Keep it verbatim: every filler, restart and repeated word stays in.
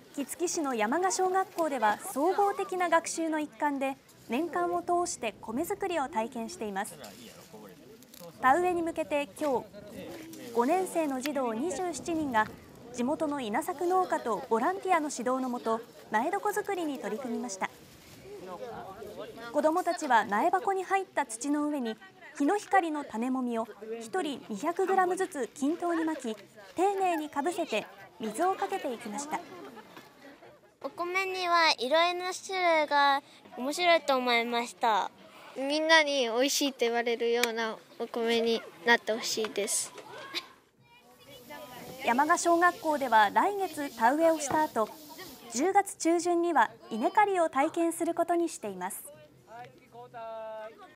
杵築市の山鹿小学校では総合的な学習の一環で年間を通して米作りを体験しています。田植えに向けて今日ごねん生の児童にじゅうななにんが地元の稲作農家とボランティアの指導のもと苗床作りに取り組みました。子どもたちは苗箱に入った土の上に日の光の種もみをひとりにひゃくグラムずつ均等にまき、丁寧にかぶせて水をかけていきました。 お米にはいろいろな種類が面白いと思いました。 みんなに美味しいと言われるようなお米になってほしいです。 山鹿小学校では来月田植えをした後、じゅうがつ中旬には稲刈りを体験することにしています。